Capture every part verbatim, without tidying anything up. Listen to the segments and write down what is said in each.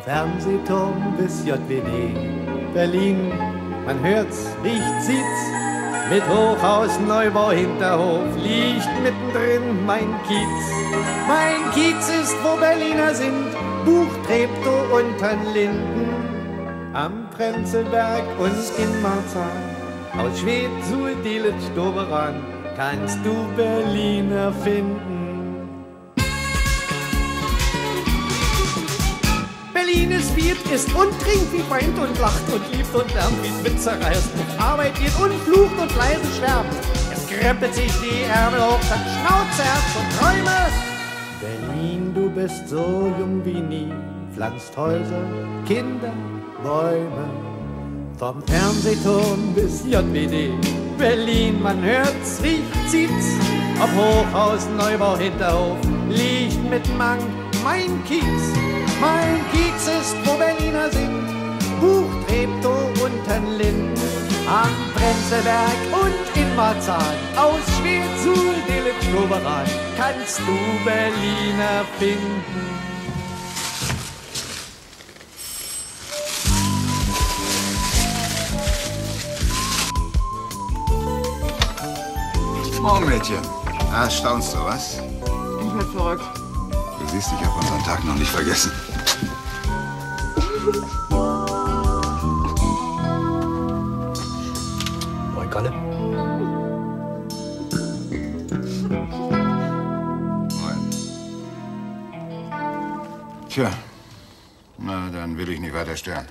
Fernsehturm bis J W D. Berlin, man hört's, riecht, sieht's. Mit Hochhaus, Neubau, Hinterhof liegt mittendrin mein Kiez. Mein Kiez ist, wo Berliner sind, Buch, Treptow und Linden. Am Prenzlberg und in Marzahn, aus Schwedt, Suhl, Delitzsch, Doberan, kannst du Berliner finden. Berlin ist, wie es ist und trinkt, wie weint und lacht und liebt und lärmt, wie es mitzerreißt, auf Arbeit geht und flucht und leise schwärmt. Es krempelt sich die Ärmel hoch, dann Schnauze, Herz und Träume. Berlin, du bist so jung wie nie, pflanzt Häuser, Kinder, Bäume. Vom Fernsehturm bis J W D. Berlin, man hört's, riecht, sieht's. Ob Hochhaus, Neubau, Hinterhof, liegt mit Mang mein Kiez. Mein Kiez ist, wo Berliner sind, Buch, Treptow und Linden. Am Prenzlberg und in Marzahn, aus Schwedt, Suhl, Delitzsch, Doberan, kannst du Berliner finden. Morgen, Mädchen. Ah, staunst du, was? Ich werd verrückt. Du siehst, ich hab unseren Tag noch nicht vergessen. Moin, Kalle. Moin. Tja, na, dann will ich nicht weiter stören.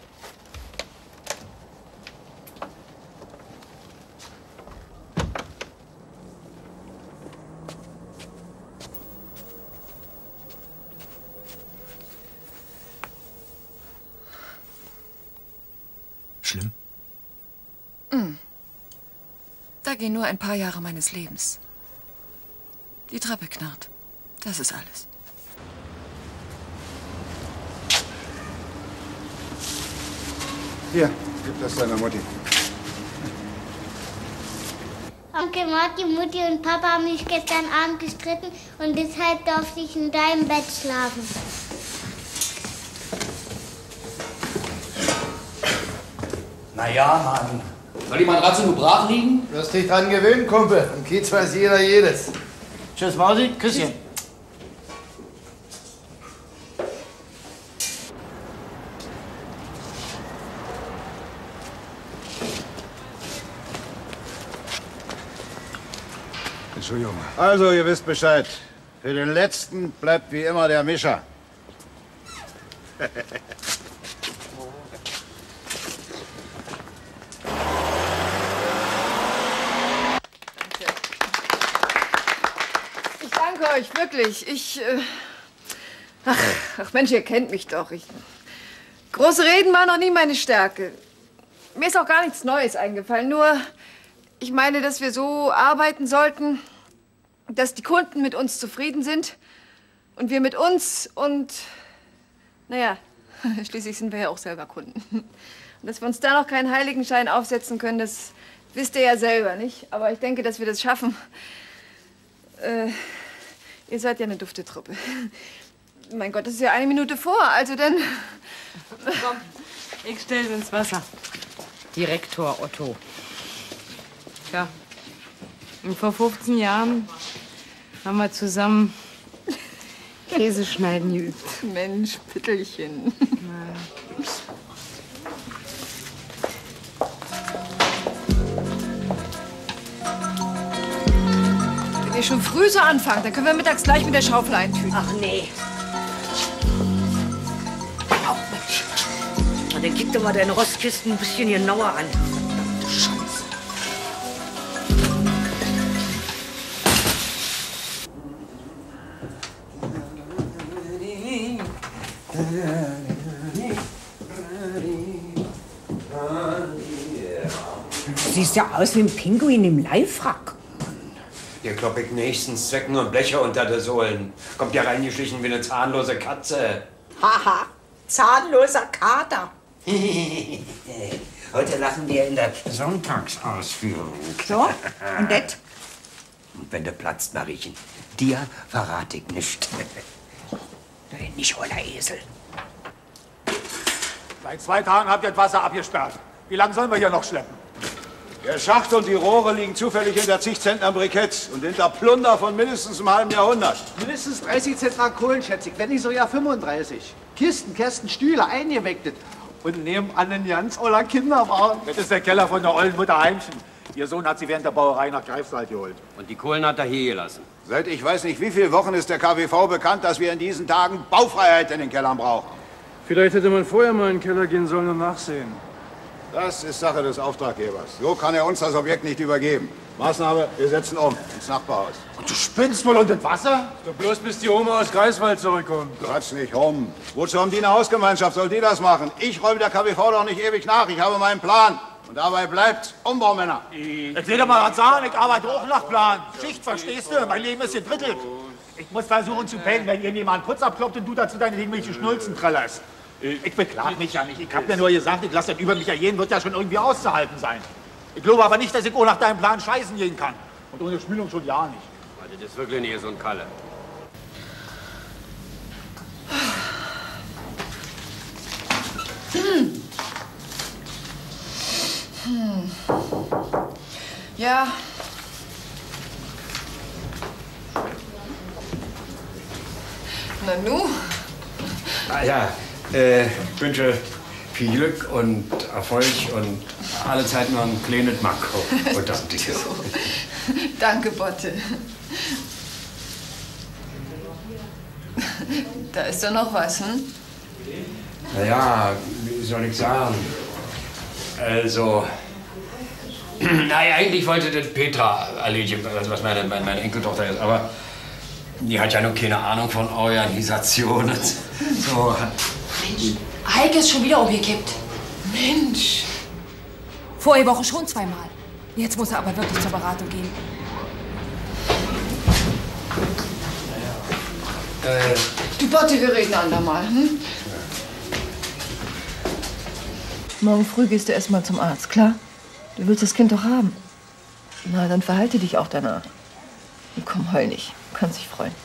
Schlimm? Mm. Da gehen nur ein paar Jahre meines Lebens. Die Treppe knarrt. Das ist alles. Hier, gib das deiner Mutti. Onkel Marty, Mutti und Papa haben mich gestern Abend gestritten und deshalb durfte ich in deinem Bett schlafen. Na ja, Mann. Soll die Matratze nur brach liegen? Du hast dich dran gewöhnt, Kumpel. Im Kiez weiß jeder jedes. Tschüss, Mausi. Küsschen. Entschuldigung. Also, ihr wisst Bescheid. Für den Letzten bleibt wie immer der Mischer. Ich danke euch, wirklich. Ich, äh ach, ach Mensch, ihr kennt mich doch. Ich, große Reden waren noch nie meine Stärke. Mir ist auch gar nichts Neues eingefallen. Nur, ich meine, dass wir so arbeiten sollten, dass die Kunden mit uns zufrieden sind und wir mit uns und, naja, schließlich sind wir ja auch selber Kunden. Und dass wir uns da noch keinen Heiligenschein aufsetzen können, das wisst ihr ja selber, nicht? Aber ich denke, dass wir das schaffen. Äh, ihr seid ja eine dufte Truppe. Mein Gott, das ist ja eine Minute vor, also dann... Komm, ich stell's ins Wasser. Direktor Otto. Ja, und vor fünfzehn Jahren haben wir zusammen Käseschneiden geübt. Mensch, Pittelchen. Wenn ihr schon früh so anfangt, dann können wir mittags gleich mit der Schaufel eintüten. Ach nee. Au, Mensch. Na, dann gib doch mal deine Rostkisten ein bisschen genauer an. Verdammte Scheiße. Du siehst ja aus wie ein Pinguin im Leifrack. Ihr kloppigt nächstens Zwecken und Blecher unter der Sohlen. Kommt ja reingeschlichen wie eine zahnlose Katze. Haha, zahnloser Kater. Heute lachen wir in der Sonntagsausführung. So, und das? Und wenn du platzt, Mariechen, dir verrate ich nicht. Du nicht, oller Esel. Seit zwei Tagen habt ihr das Wasser abgesperrt. Wie lange sollen wir hier noch schleppen? Der Schacht und die Rohre liegen zufällig hinter zig Zentner Briketts und hinter Plunder von mindestens einem halben Jahrhundert. Mindestens dreißig Zentner Kohlen, schätze ich, wenn nicht sogar fünfunddreißig. Kisten, Kästen, Stühle, eingewecktet. Und nebenan ein ganz oller Kinderwagen. Das ist der Keller von der ollen Mutter Heimchen. Ihr Sohn hat sie während der Bauerei nach Greifswald geholt. Und die Kohlen hat er hier gelassen. Seit ich weiß nicht wie viele Wochen ist der K W V bekannt, dass wir in diesen Tagen Baufreiheit in den Kellern brauchen. Vielleicht hätte man vorher mal in den Keller gehen sollen und nachsehen. Das ist Sache des Auftraggebers. So kann er uns das Objekt nicht übergeben. Maßnahme, wir setzen um ins Nachbarhaus. Und du spinnst wohl unter Wasser? Doch bloß bis die Oma aus Greifswald zurückkommt. Quatsch nicht rum. Wozu haben die eine Hausgemeinschaft? Soll die das machen? Ich räume der K W V doch nicht ewig nach. Ich habe meinen Plan. Und dabei bleibt Umbaumänner. Jetzt will doch mal was sagen. Ich arbeite auch nach Plan. Schicht, verstehst du? Mein Leben ist gedrittelt. Ich muss versuchen zu pennen, wenn irgendjemand Putz abkloppt und du dazu deine irgendwelche Schnulzen trällerst. Ich beklag mich ja nicht. Ich hab mir nur gesagt, ich lasse das über mich ergehen, wird ja schon irgendwie auszuhalten sein. Ich glaube aber nicht, dass ich auch nach deinem Plan scheißen gehen kann. Und ohne Schmülung schon ja nicht. Also das ist wirklich nicht so ein Kalle. Hm. Hm. Ja. Na nu? Ah ja, äh, wünsche viel Glück und Erfolg und alle Zeit nur ein kleines Makro unter dir. Danke, Botte. Da ist doch noch was, hm? Naja, wie soll ich sagen? Also, naja, eigentlich wollte das Petra erledigen, also was meine, meine, meine Enkeltochter ist, aber die hat ja noch keine Ahnung von Organisation. So hat. Mensch, Heike ist schon wieder umgekippt. Mensch. Vorige Woche schon zweimal. Jetzt muss er aber wirklich zur Beratung gehen. Äh, Du Botte, wir reden andermal, hm? Morgen früh gehst du erstmal zum Arzt, klar? Du willst das Kind doch haben. Na, dann verhalte dich auch danach. Und komm, heul nicht. Du kannst dich freuen.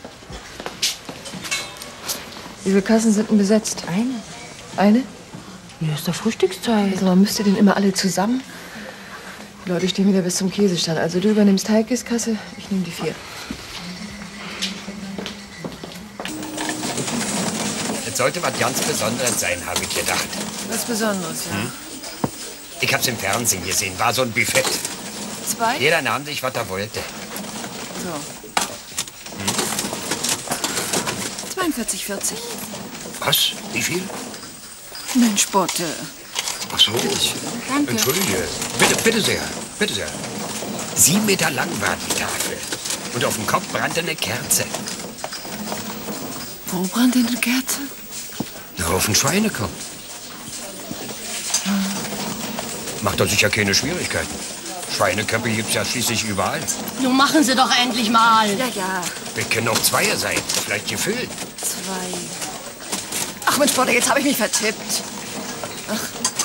Wie viele Kassen sind denn besetzt? Eine. Eine? Hier ist doch Frühstückszeit. Also, man müsste denn immer alle zusammen? Die Leute stehen wieder bis zum Käsestand. Also, du übernimmst Heikes Kasse, ich nehme die vier. Es sollte was ganz Besonderes sein, habe ich gedacht. Was Besonderes, ja. Hm? Ich hab's im Fernsehen gesehen, war so ein Buffet. Zwei? Jeder nahm sich, was er wollte. So. Hm? zweiundvierzig vierzig. Was? Wie viel? Mensch, Botte. Ach so. Danke. Entschuldige. Bitte, bitte sehr. Bitte sehr. Sieben Meter lang war die Tafel. Und auf dem Kopf brannte eine Kerze. Wo brannt denn die Kerze? Na, auf den Schweinekopf. Macht doch sicher keine Schwierigkeiten. Schweineköpfe gibt's ja schließlich überall. Nun machen Sie doch endlich mal. Ja, ja. Wir können auch Zweier sein. Vielleicht gefüllt. Zwei. Ach Mensch, Botte, jetzt habe ich mich vertippt. Ach.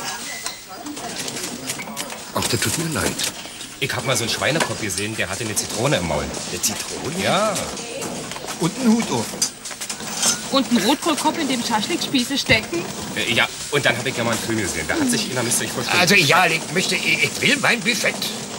Ach, das tut mir leid. Ich hab mal so einen Schweinekopf gesehen, der hatte eine Zitrone im Maul. Eine Zitrone? Ja. Und einen Hut auf. Und einen Rotkohlkopf, in dem Schaschlikspieße stecken? Äh, ja, und dann habe ich ja mal einen Film gesehen. Da hat sich einer, müsst ihr euch vorstellen. Also ja, ich möchte, ich, ich will mein Buffet.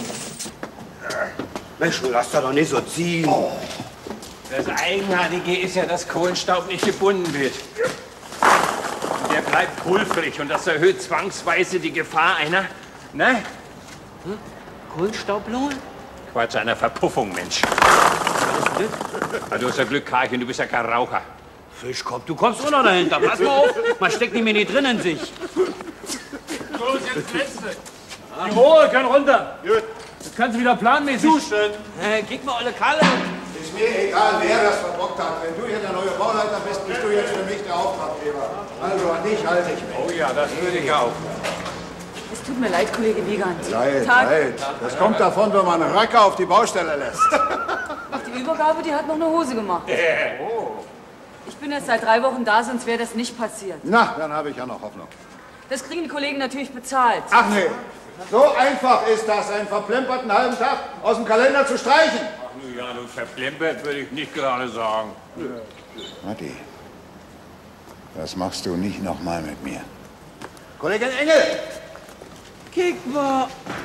Mensch, du lass da doch nicht so ziehen. Oh. Das Eigenartige ist ja, dass Kohlenstaub nicht gebunden wird. Der bleibt pulverig und das erhöht zwangsweise die Gefahr einer, ne? Hm? Kohlenstaublunge? Quatsch, einer Verpuffung, Mensch. Was ist das? Ah, du hast ja Glück, Karlchen, du bist ja kein Raucher. Fischkopf, du kommst auch noch dahinter. Pass mal auf, man steckt nicht mehr nicht drin in sich. Los, jetzt letzte. Die Rohre können runter. Gut. Jetzt kannst du wieder planmäßig. Zustand. Äh, gib mal alle Kalle. Ist mir egal, wer das verbockt hat. Wenn du hier der neue Bauleiter bist, bist du jetzt für mich der Auftraggeber. Also an dich halte ich mich. Oh ja, das würde ich auch. Es tut mir leid, Kollege Wiegand. Leid, Tag. leid. Das kommt davon, wenn man Racker auf die Baustelle lässt. Ach, die Übergabe, die hat noch eine Hose gemacht. Oh. Ich bin erst seit drei Wochen da, sonst wäre das nicht passiert. Na, dann habe ich ja noch Hoffnung. Das kriegen die Kollegen natürlich bezahlt. Ach nee, so einfach ist das, einen verplemperten halben Tag aus dem Kalender zu streichen. Ach ja, du verplempert würde ich nicht gerade sagen. Matti, das machst du nicht noch mal mit mir. Kollegin Engel! Kick mal!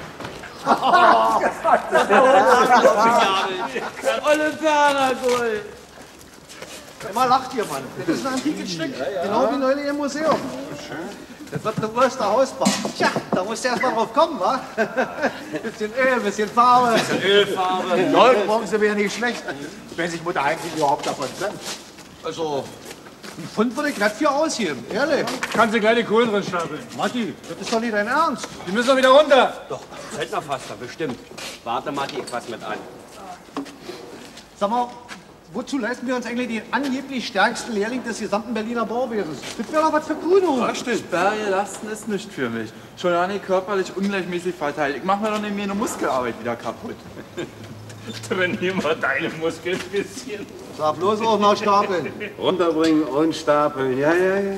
Olle Pernagold! Immer lacht ihr, Mann. Das ist ein antikes Stück. Genau wie neulich im Museum. Das wird eine Wurster Hausbar. Tja, da musst du erst mal drauf kommen, wa? Bisschen Öl, bisschen Farbe. Bisschen Ölfarbe. Leute, morgen sind wir ja nicht schlecht. Wenn sich Mutter eigentlich überhaupt davon trennt. Also, ein Pfund würde ich glatt für ausgeben, ehrlich. Kannst du gleich die Kohlen drin stapeln. Matti, das ist doch nicht dein Ernst. Die müssen doch wieder runter. Doch, Zeltnerfaster, bestimmt. Warte, Matti, ich fass mit an. Sag mal, wozu leisten wir uns eigentlich den angeblich stärksten Lehrling des gesamten Berliner Bauwesens? Das wäre doch was für Kuno. Richtig, Sperrgelasten ist nicht für mich. Schon ja nicht körperlich ungleichmäßig verteilt. Ich mach mir doch nicht mehr eine Muskelarbeit wieder kaputt. Trainier mal deine Muskeln ein bisschen. Sag bloß auch noch stapeln. Runterbringen und stapeln. Ja, ja, ja, ja.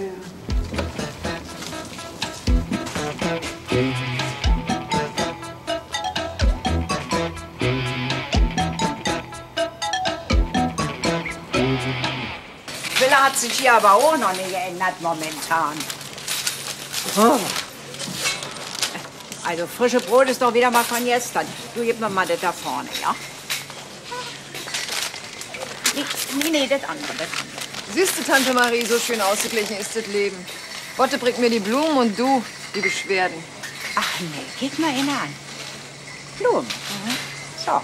Wille hat sich hier aber auch noch nicht geändert momentan. Oh. Also frische Brot ist doch wieder mal von gestern. Du gib mir mal das da vorne, ja? Nee, nee, das andere, das andere. Siehst du, Tante Marie, so schön ausgeglichen ist das Leben. Botte bringt mir die Blumen und du die Beschwerden. Ach nee, geht mal in an. Blumen. Mhm. So.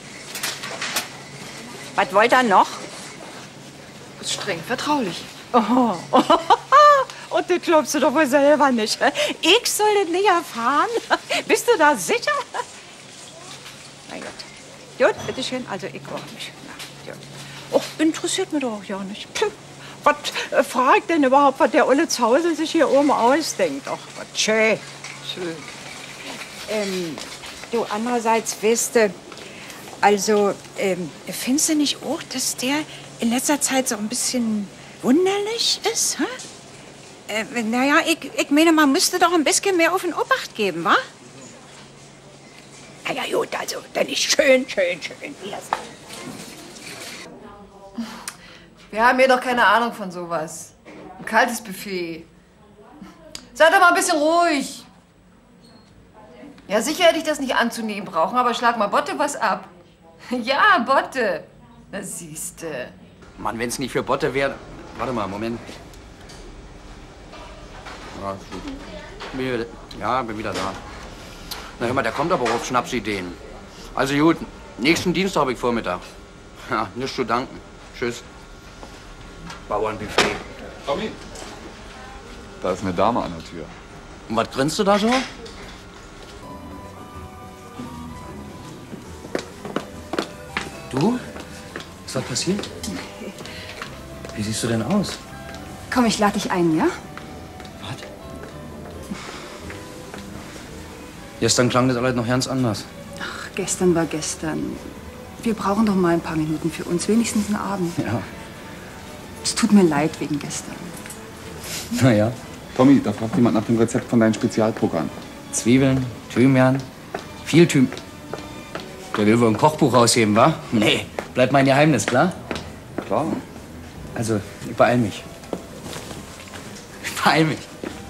Was wollt ihr noch? Das ist streng vertraulich. Oh. Und das glaubst du doch wohl selber nicht. Ich soll das nicht erfahren? Bist du da sicher? Na gut. Gut, bitteschön. Also ich auch nicht. Na, gut. Och, interessiert mich doch auch ja nicht. Puh. Was äh, fragt denn überhaupt, was der Olle Zausel sich hier oben ausdenkt? Ach, was schön. Schön. Ähm, du, andererseits, weißt du, also, ähm, findest du nicht auch, dass der in letzter Zeit so ein bisschen wunderlich ist, hä? Äh, naja, ich, ich meine, man müsste doch ein bisschen mehr auf den Obacht geben, wa? Na ja, gut, also, dann ist schön, schön, schön. Wir haben hier doch keine Ahnung von sowas. Ein kaltes Buffet. Sei doch mal ein bisschen ruhig. Ja, sicher hätte ich das nicht anzunehmen brauchen, aber schlag mal Botte was ab. Ja, Botte. Na, siehste. Mann, wenn's nicht für Botte wäre... Warte mal, Moment. Ja, bin wieder, ja, bin wieder da. Na, hör mal, der kommt aber auf Schnapsideen. Also gut, nächsten Dienstag habe ich Vormittag. Ja, nichts zu danken. Tschüss. Bauernbuffet. Tommy, da ist eine Dame an der Tür. Und was grinst du da so? Du? Ist was passiert? Wie siehst du denn aus? Komm, ich lade dich ein, ja? Was? Gestern klang das alles noch ganz anders. Ach, gestern war gestern. Wir brauchen doch mal ein paar Minuten für uns, wenigstens einen Abend. Ja. Es tut mir leid wegen gestern. Na ja. Tommy, da fragt jemand nach dem Rezept von deinem Spezialprogramm. Zwiebeln, Thymian, viel Thym... Der will wohl ein Kochbuch rausheben, wa? Nee, bleibt mein Geheimnis, klar? Klar. Also, ich beeil mich. Ich beeil mich.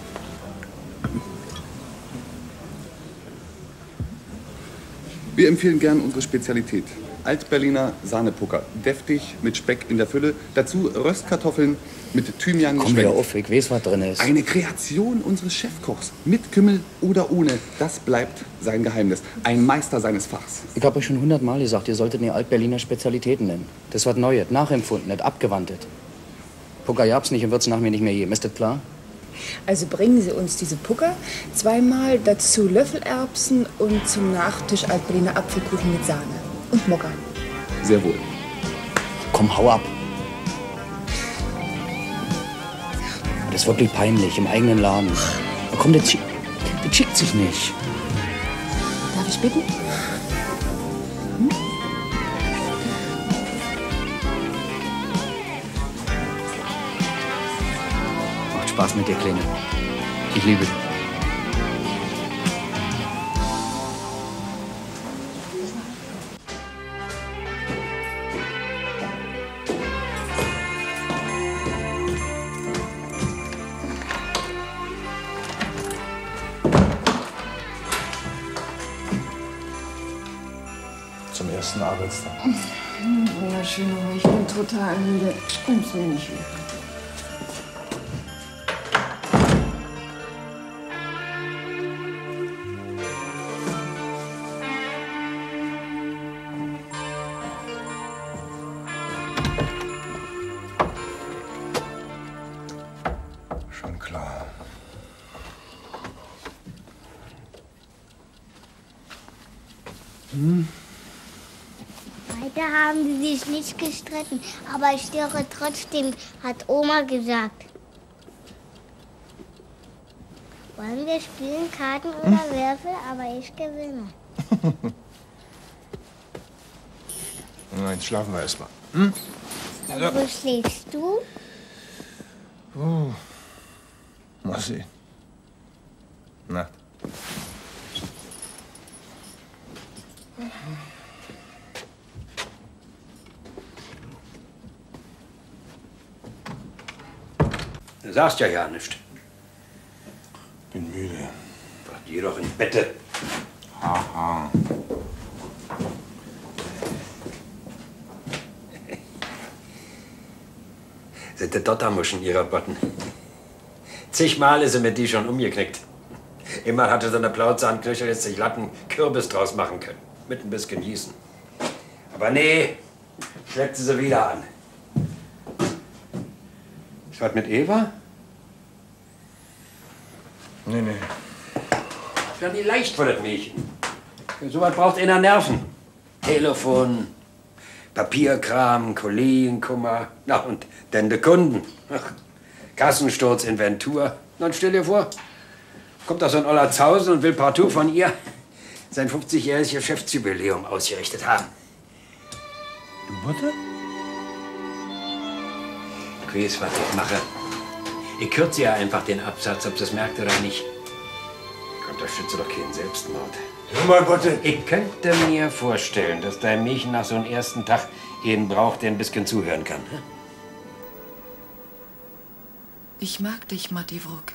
Wir empfehlen gern unsere Spezialität. Altberliner Sahnepucker. Deftig, mit Speck in der Fülle. Dazu Röstkartoffeln mit Thymian Komm wieder auf, ich weiß, was drin ist. Eine Kreation unseres Chefkochs. Mit Kümmel oder ohne. Das bleibt sein Geheimnis. Ein Meister seines Fachs. Ich habe euch schon hundertmal gesagt, ihr solltet nicht Altberliner Spezialitäten nennen. Das ist was Neues, nachempfunden, nicht abgewandelt. Pucker gab's nicht und wird's nach mir nicht mehr geben. Ist das klar? Also bringen Sie uns diese Pucker, zweimal dazu Löffelerbsen und zum Nachtisch Altberliner Apfelkuchen mit Sahne. Und Mokka. Sehr wohl. Komm, hau ab. Das ist wirklich peinlich, im eigenen Laden. Na komm, das, schick, das schickt sich nicht. Darf ich bitten? Hm? Macht Spaß mit dir, Kleine. Ich liebe dich. nächsten Arbeitstag. Wunderschön, aber ich bin total müde. Komm's mir nicht weg. Schon klar. Hm? Heute haben sie sich nicht gestritten, aber ich störe trotzdem, hat Oma gesagt. Wollen wir spielen, Karten oder hm? Würfel, aber ich gewinne. Na, jetzt schlafen wir erst mal. Hm? Also. Wo schläfst du? Oh. Mal sehen. Nacht. Du sagst ja ja nicht. Bin müde. Geh doch ins Bett. Haha. Sind die Dottermuschen ihrer Botten. Zigmal ist sie mit die schon umgeknickt. Immer hatte so eine Plauze an Knöchel jetzt sich Latten Kürbis draus machen können. Mit ein bisschen Gießen. Aber nee, schleppt sie sie wieder an. Ist was mit Eva? Nee, nee. Ist ja nicht leicht für das Mädchen. Für sowas braucht einer Nerven. Telefon, Papierkram, Kollegenkummer. Na und denn die Kunden. Ach, Kassensturz, Inventur. Dann stell dir vor, kommt da so ein Oller Zausen und will partout von ihr sein fünfzigjähriges Geschäftsjubiläum ausgerichtet haben. Du Mutter? Ich weiß, was ich mache. Ich kürze ja einfach den Absatz, ob sie es merkt oder nicht. Ich unterstütze doch keinen Selbstmord. Hör mal, bitte. Ich könnte mir vorstellen, dass dein Mädchen nach so einem ersten Tag jeden braucht, der ein bisschen zuhören kann. Ich mag dich, Matti Wruck.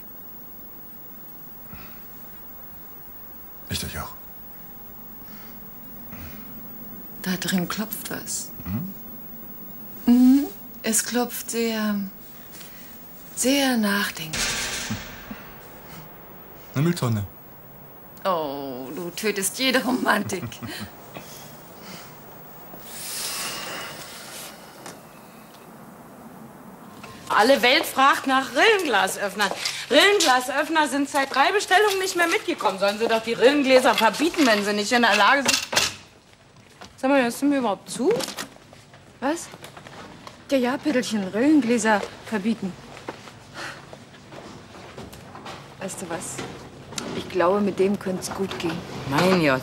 Ich dich auch. Da drin klopft was. Mhm. Mhm. Es klopft sehr, sehr nachdenklich. Eine Mülltonne. Oh, du tötest jede Romantik. Alle Welt fragt nach Rillenglasöffnern. Rillenglasöffner sind seit drei Bestellungen nicht mehr mitgekommen. Sollen sie doch die Rillengläser verbieten, wenn sie nicht in der Lage sind. Sag mal, hörst du mir überhaupt zu? Was? Ja, ja, Pittelchen, Rillengläser verbieten. Weißt du was? Ich glaube, mit dem könnte es gut gehen. Mein Gott.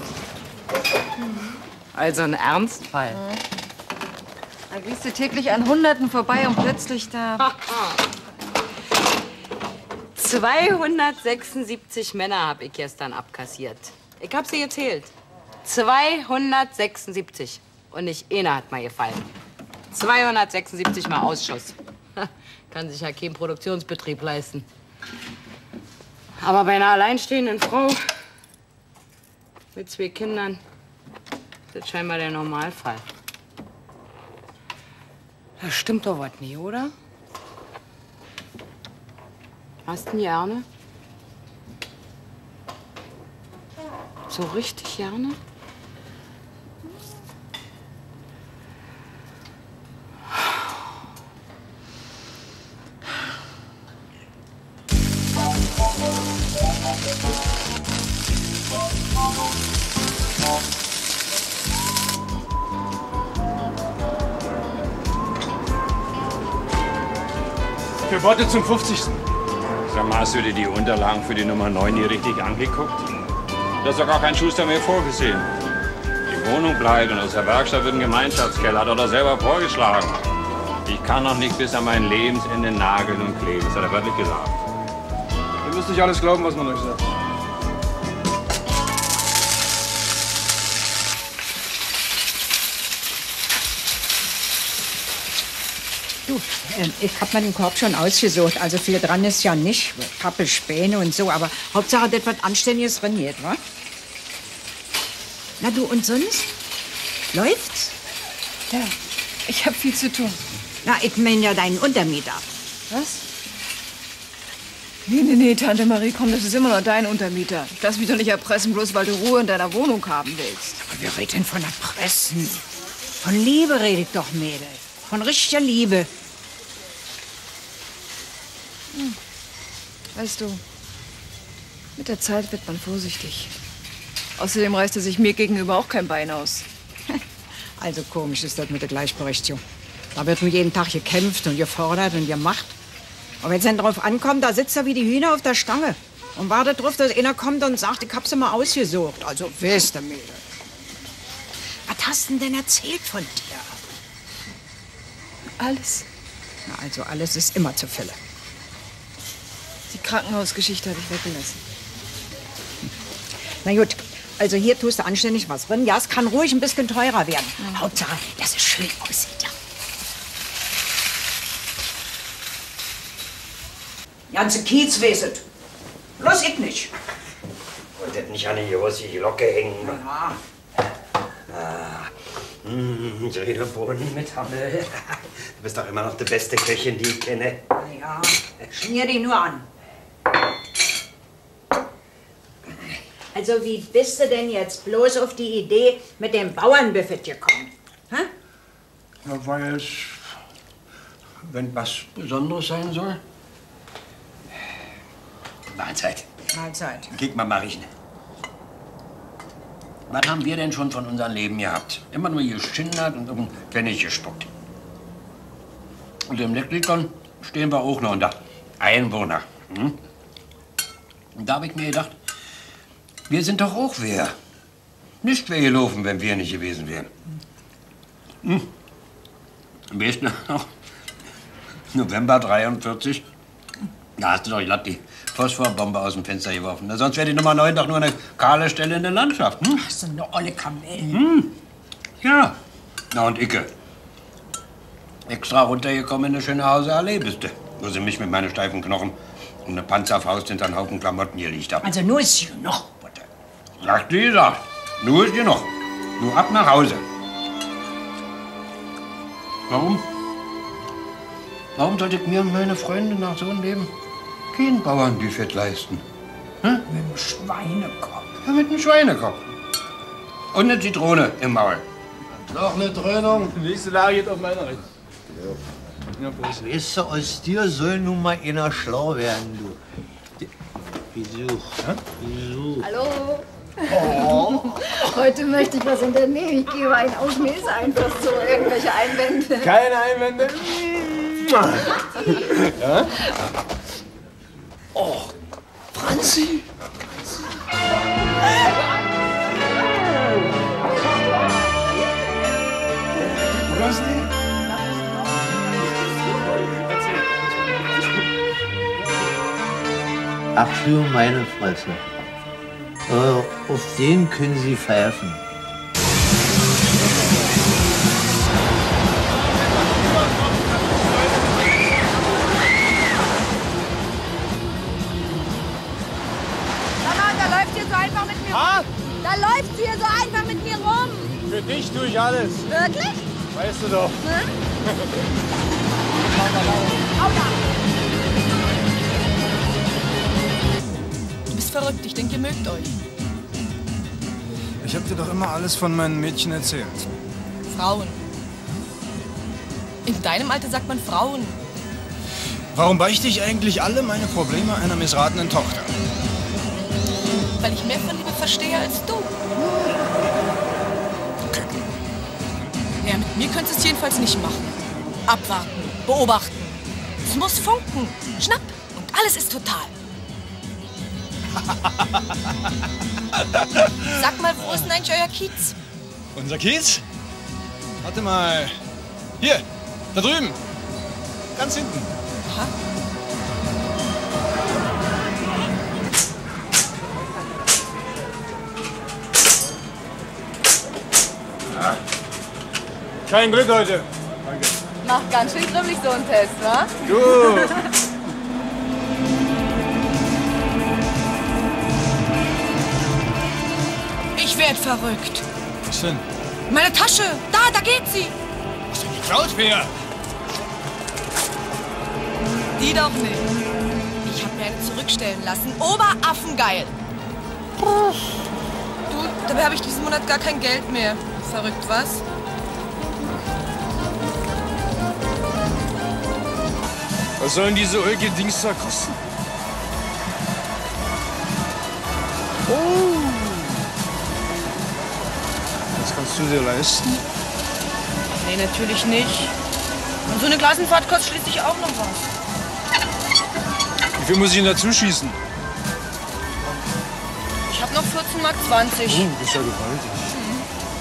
Also ein Ernstfall. Mhm. Da gehst du täglich an Hunderten vorbei und plötzlich da... zweihundertsechsundsiebzig Männer habe ich gestern abkassiert. Ich habe sie gezählt. zweihundertsechsundsiebzig. Und nicht einer hat mal gefallen. zweihundertsechsundsiebzig mal Ausschuss. Kann sich ja kein Produktionsbetrieb leisten. Aber bei einer alleinstehenden Frau mit zwei Kindern ist das scheinbar der Normalfall. Da stimmt doch was nicht, oder? Hast du ihn gerne? So richtig gerne? Für Worte zum fünfzigsten Sag mal, hast du dir die Unterlagen für die Nummer neun hier richtig angeguckt? Da ist doch gar kein Schuster mehr vorgesehen. Die Wohnung bleibt und aus der Werkstatt wird ein Gemeinschaftskeller. Hat er doch selber vorgeschlagen. Ich kann noch nicht bis an mein Lebensende nageln und kleben. Das hat er wörtlich gesagt. Ihr müsst nicht alles glauben, was man euch sagt. Du, äh, ich hab mir den Korb schon ausgesucht. Also viel dran ist ja nicht. Pappe, Späne und so. Aber Hauptsache, das wird Anständiges drin geht, wa? Na du, und sonst? Läuft's? Ja, ich habe viel zu tun. Na, ich meine ja deinen Untermieter. Was? Nee, nee, nee, Tante Marie, komm, das ist immer noch dein Untermieter. Ich lass mich doch nicht erpressen, bloß weil du Ruhe in deiner Wohnung haben willst. Aber wir reden von Erpressen. Von Liebe rede ich doch, Mädel. Von richtiger Liebe. Hm. Weißt du, mit der Zeit wird man vorsichtig. Außerdem reißt er sich mir gegenüber auch kein Bein aus. Also komisch ist das mit der Gleichberechtigung. Da wird nur jeden Tag gekämpft und gefordert und gemacht. Und wenn es dann drauf ankommt, da sitzt er wie die Hühner auf der Stange und wartet drauf, dass einer kommt und sagt, ich hab's immer ausgesucht. Also, wer ist der Mädel? Was hast du denn erzählt von dir? Alles. Na, also alles ist immer zur Fälle. Die Krankenhausgeschichte habe ich weggelassen. Na gut, also hier tust du anständig was drin. Ja, es kann ruhig ein bisschen teurer werden. Mhm. Hauptsache, dass es schön aussieht. Ja. Ganze Kiez weet. Bloß ich nicht. Und das nicht an die große Glocke hängen. Ja. Ah, mm, so eine Bohnen mit Hammel. Du bist doch immer noch die beste Köchin, die ich kenne. Ja, schmier die nur an. Also wie bist du denn jetzt bloß auf die Idee mit dem Bauernbuffet gekommen? Hä? Ja, weil es, wenn was Besonderes sein soll. Mahlzeit. Mahlzeit. Kick mal, Mariechen. Was haben wir denn schon von unserem Leben gehabt? Immer nur geschindert und um den Pfennig gespuckt. Und im Lexikon stehen wir auch noch unter Einwohner. Hm? Und da habe ich mir gedacht, wir sind doch auch wer. Nicht wer gelaufen, wenn wir nicht gewesen wären. Hm. Weißt du noch? November dreiundvierzig. Da hast du doch glatt die Phosphorbombe aus dem Fenster geworfen. Sonst wäre die Nummer neun doch nur eine kahle Stelle in der Landschaft. Hm? Ach, so eine olle Kamelle. Hm. Ja. Na und Icke. Extra runtergekommen in eine schöne Hauseallee bist du. Wo sie mich mit meinen steifen Knochen und eine Panzerfaust hinter einen Haufen Klamotten gelegt haben. Also nur ist hier noch. Sagt die, sagt. Nur ist hier noch. Nur ab nach Hause. Warum? Warum sollte ich mir und meine Freunde nach so einem Leben kein Bauernbuffet leisten? Hm? Mit einem Schweinekopf. Ja, mit einem Schweinekopf. Und eine Zitrone im Maul. Noch eine Dröhnung. Die nächste Lage geht auf meine Rechte. Ja. Weißt du, aus dir soll nun mal einer schlau werden, du. Wieso? Wieso? Hallo. Oh. Heute möchte ich was unternehmen. Ich gebe einen auf mir ist einfach so. Irgendwelche Einwände. Keine Einwände. Ja? Oh, Franzi. Rosny? Ach du meine Fresse. Äh, auf den können Sie pfeifen. Da läuft hier so einfach mit mir ha? rum. Da läuft sie hier so einfach mit mir rum. Für dich tue ich alles. Wirklich? Weißt du doch. Ne? Du bist verrückt, ich denke, ihr mögt euch. Ich hab dir doch immer alles von meinen Mädchen erzählt. Frauen. In deinem Alter sagt man Frauen. Warum beichte ich eigentlich alle meine Probleme einer missratenen Tochter? Weil ich mehr von Liebe verstehe als du. Okay. Ja, mit mir könntest du es jedenfalls nicht machen. Abwarten, beobachten. Es muss funken. Schnapp und alles ist total. Sag mal, wo ist denn eigentlich euer Kiez? Unser Kiez? Warte mal. Hier, da drüben. Ganz hinten. Aha. Ja. Kein Glück heute. Danke. Macht ganz schön grimmig so ein Test, wa? Du! Ich werd verrückt. Was denn? Meine Tasche! Da, da geht sie! Hast du die geklaut, wer? Die doch nicht. Ich habe mir eine zurückstellen lassen. Oberaffengeil! Du, dabei habe ich diesen Monat gar kein Geld mehr. Verrückt, was? Was sollen diese Olge Dings da kosten? Oh! Das kannst du dir leisten? Nee, natürlich nicht. Und so eine Klassenfahrt kostet schließlich auch noch was. Wie viel muss ich denn dazu schießen? Ich habe noch vierzehn Mark zwanzig. Oh, das ist ja gewaltig. Mhm.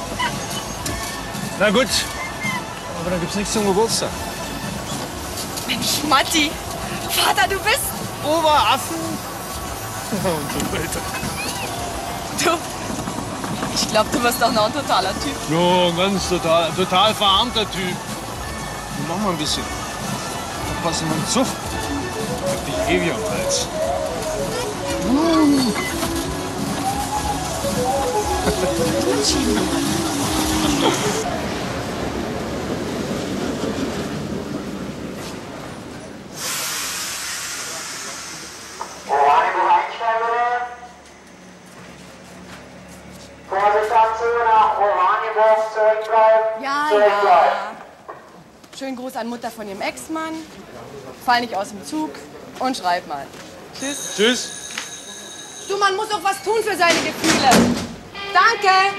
Na gut, aber dann gibt's nichts zum Geburtstag. Mensch, Matti, Vater, du bist... Oberaffen. Und so weiter. Du, ich glaube, du wirst doch noch ein totaler Typ. No, ein ganz total, total verarmter Typ. Mach mal ein bisschen. Verpassen wir einen Zug. Ich hab dich ewig am Hals. Ja, ja. Schönen Gruß an Mutter von ihrem Ex-Mann. Fall nicht aus dem Zug und schreib mal. Tschüss. Tschüss. Du, man muss auch was tun für seine Gefühle. Danke.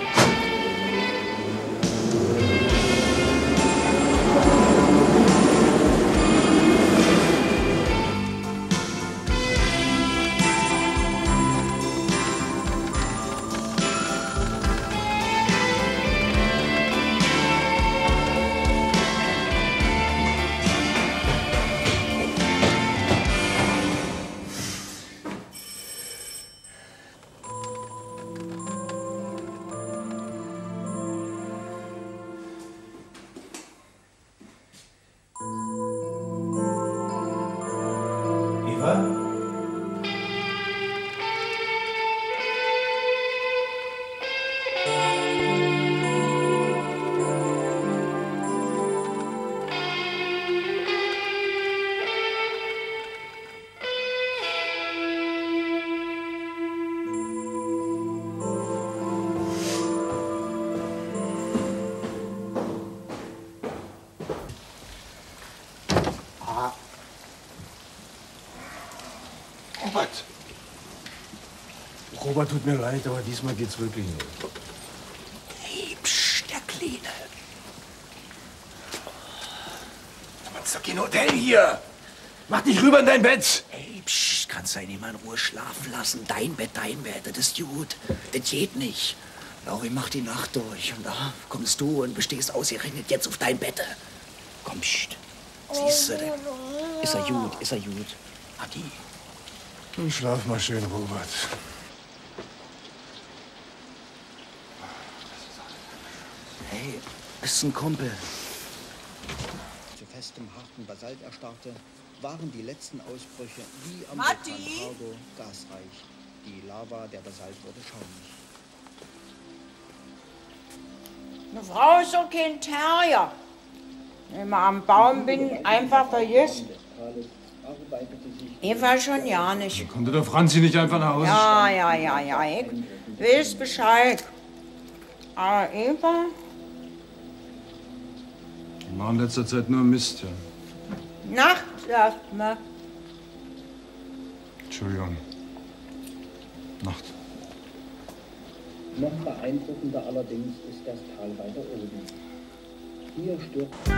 Robert. Robert, tut mir leid, aber diesmal geht's wirklich nicht. Hey, psch, der Kleine. Das ist doch kein Hotel hier. Mach dich rüber in dein Bett. Hey, psch, kannst du ihn mal in Ruhe schlafen lassen. Dein Bett, dein Bett, das ist gut. Das geht nicht. Lauri macht die Nacht durch und da kommst du und bestehst ausgerechnet jetzt auf dein Bett. Komm, pst. Siehst du, ist er gut, ist er gut. Adi. Nun schlaf mal schön, Robert. Hey, ist ein Kumpel. Zu festem, harten Basalt erstarrte, waren die letzten Ausbrüche wie am Matti! Vulkan Cargo gasreich. Die Lava der Basalt wurde schaumig. Eine Frau ist so kein Terrier. Wenn man am Baum bin, einfach vergisst. Eva schon ja nicht. Konnte der Franzi nicht einfach nach Hause Ja, ja, ja, ja, ich weiß Bescheid. Aber Eva? Die machen in letzter Zeit nur Mist, ja. Nacht, sagt man. Entschuldigung. Nacht. Noch beeindruckender allerdings ist das Tal weiter oben. Hier stürzt...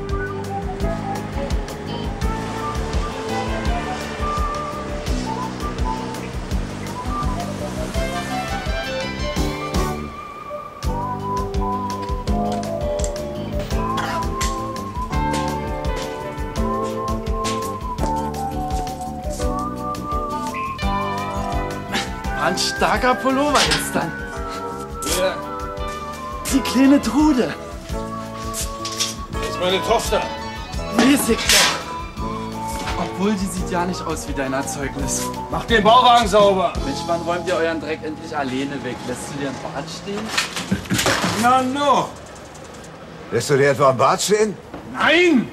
Ein starker Pullover jetzt dann. Ja. Die kleine Trude. Das ist meine Tochter. Mäßig doch. Obwohl, die sieht ja nicht aus wie dein Erzeugnis. Mach den Bauwagen sauber. Mensch, wann räumt ihr euren Dreck endlich alleine weg? Lässt du dir ein Bad stehen? Na noch. Lässt du dir etwa im Bad stehen? Nein!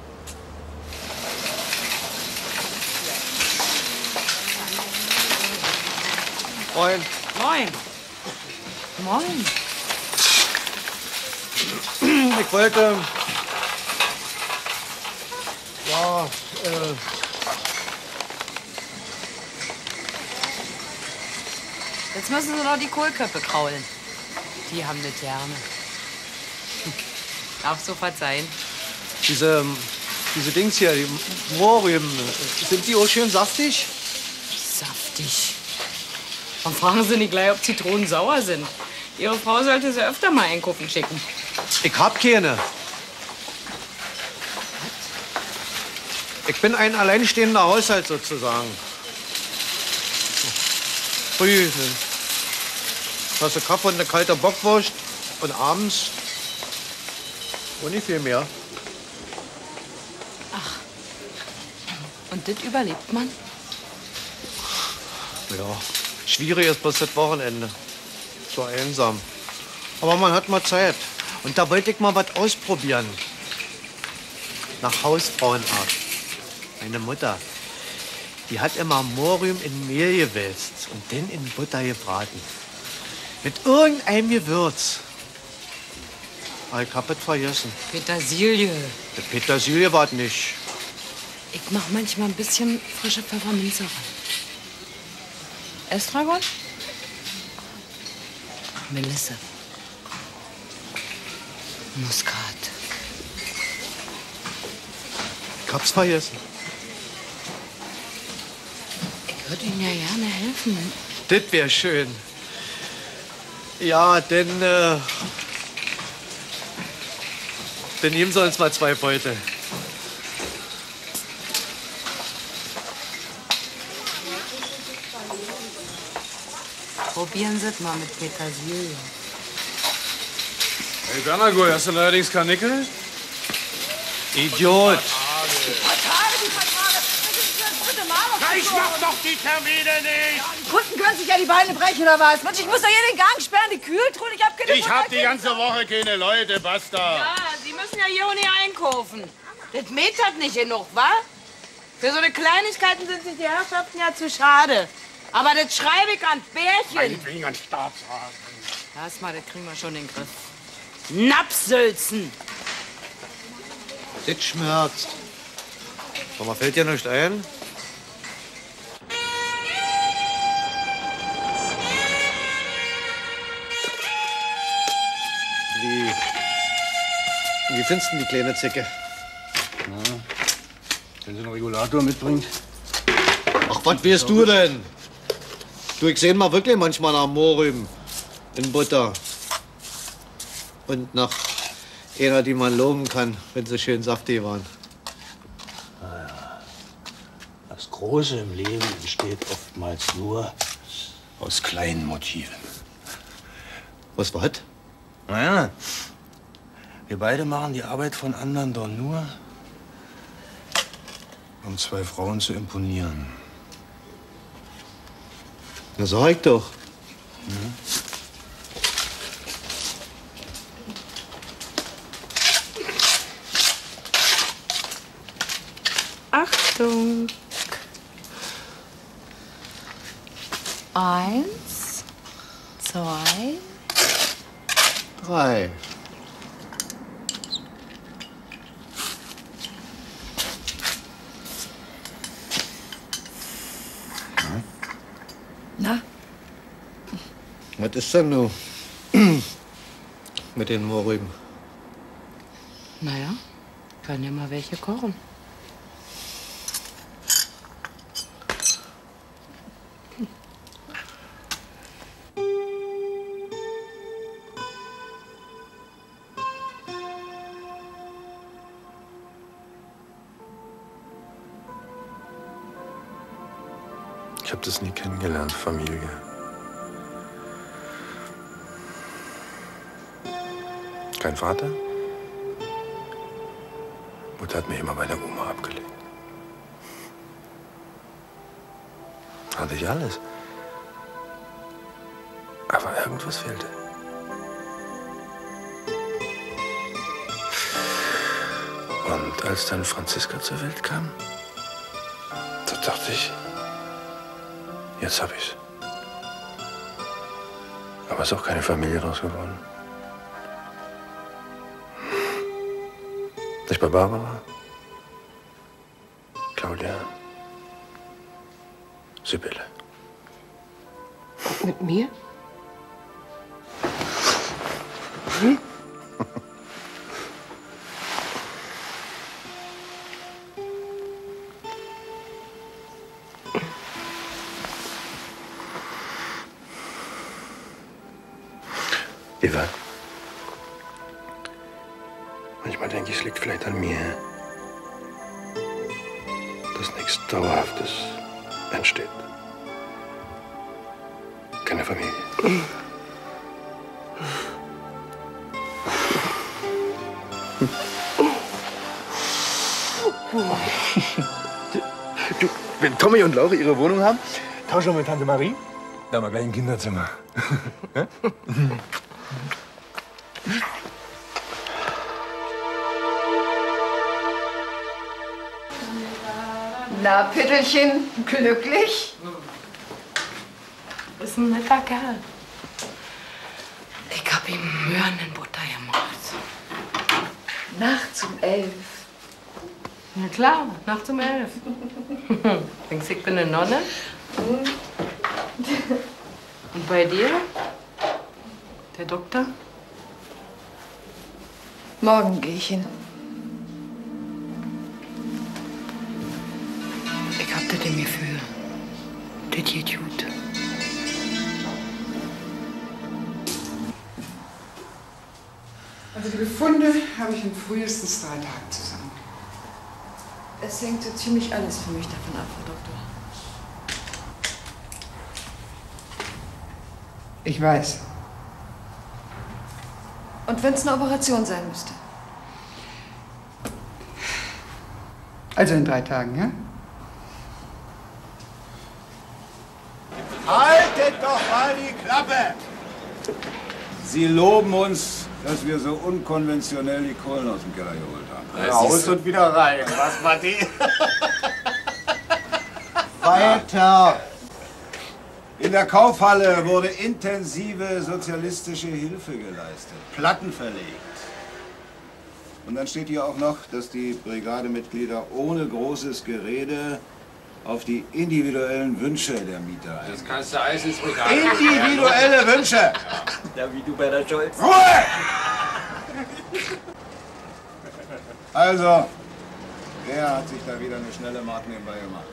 Moin. Moin. Moin. Ich wollte... Ja, äh... Jetzt müssen Sie noch die Kohlköpfe kraulen. Die haben eine gerne. Darf so verzeihen. Diese, diese Dings hier, die Mohrrüben, sind die auch schön saftig? Saftig. Dann fragen Sie nicht gleich, ob Zitronen sauer sind. Ihre Frau sollte sie öfter mal einkaufen schicken. Ich hab keine. Ich bin ein alleinstehender Haushalt sozusagen. Früh eine Tasse Kaffee und eine kalte Bockwurst und abends und nicht viel mehr. Ach, und das überlebt man? Ja, schwierig ist bloß das Wochenende. So einsam. Aber man hat mal Zeit. Und da wollte ich mal was ausprobieren. Nach Hausfrauenart. Meine Mutter, die hat immer Mohrrüben in Mehl gewälzt und dann in Butter gebraten. Mit irgendeinem Gewürz. Aber ich hab es vergessen. Petersilie. Die Petersilie war es nicht. Ich mach manchmal ein bisschen frische Pfefferminze rein. Estragon? Melisse. Muskat. Ich hab's vergessen. Ich würde Ihnen ja gerne helfen. Das wäre schön. Ja, denn, äh, dann nehmen Sie uns mal zwei Beutel. Probieren Sie es mal mit Petersilie. Hey, Bernagol, hast du allerdings Karnickel? Idiot! Ich mach doch die Termine nicht! Die Kunden können sich ja die Beine brechen, oder was? Mensch, ich muss doch hier den Gang sperren, die Kühltruhe, ich hab keine Ich hab die ganze Woche keine Leute, basta. Ja, Sie müssen ja hier auch nicht einkaufen. Das metert nicht genug, wa? Für so eine Kleinigkeiten sind sich die Herrschaften ja zu schade. Aber das schreibe ich ans Bärchen. Meinetwegen an Staatsrat. Lass mal, das kriegen wir schon in den Griff. Napsülzen. Das schmerzt. Sag mal, fällt dir nichts ein? Wie... Wie findest du die kleine Zicke? Na, wenn sie einen Regulator mitbringt. Ach, was weißt du denn? Du, ich seh mal wirklich manchmal nach Mohrrüben in Butter. Und nach einer, die man loben kann, wenn sie schön saftig waren. Das Große im Leben entsteht oftmals nur aus kleinen Motiven. Was was? Naja, wir beide machen die Arbeit von anderen doch nur, um zwei Frauen zu imponieren. Na, sag ich doch. Mhm. Achtung. Eins, zwei, drei. Na? Was ist denn nun mit den Mohrrüben? Naja, können ja mal welche kochen. Ich habe das nie kennengelernt, Familie. Kein Vater? Mutter hat mich immer bei der Oma abgelegt. Hatte ich alles. Aber irgendwas fehlte. Und als dann Franziska zur Welt kam, da dachte ich, jetzt hab ich's. Aber es ist auch keine Familie draus geworden. Nicht bei Barbara, Claudia, Sibylle. Und mit mir? Hm? Eva, manchmal denke ich, es liegt vielleicht an mir, dass nichts Dauerhaftes entsteht. Keine Familie. Du, wenn Tommy und Laura ihre Wohnung haben, tauschen wir mit Tante Marie. Da haben wir gleich ein Kinderzimmer. Na, Pittelchen, glücklich? Das ist ein netter Kerl. Ich hab ihm Möhren in Butter gemacht. Nachts um elf. Na klar, nachts um elf. Denkst du, ich bin eine Nonne? Und bei dir? Der Doktor? Morgen gehe ich hin. Ich hab das im Gefühl. Das geht gut. Also die Befunde habe ich in frühestens drei Tagen zusammen. Es hängt so ziemlich alles für mich davon ab, Frau Doktor. Ich weiß. Und wenn es eine Operation sein müsste? Also in drei Tagen, ja? Haltet doch mal die Klappe! Sie loben uns, dass wir so unkonventionell die Kohlen aus dem Keller geholt haben. Raus und wieder rein. Was war die? Weiter! In der Kaufhalle wurde intensive sozialistische Hilfe geleistet, Platten verlegt. Und dann steht hier auch noch, dass die Brigademitglieder ohne großes Gerede auf die individuellen Wünsche der Mieter eingehen. Das kannst du alles ins Brigade. Individuelle Wünsche! Ja, wie du bei der Scholz. Ruhe! Also, wer hat sich da wieder eine schnelle Mark nebenbei gemacht?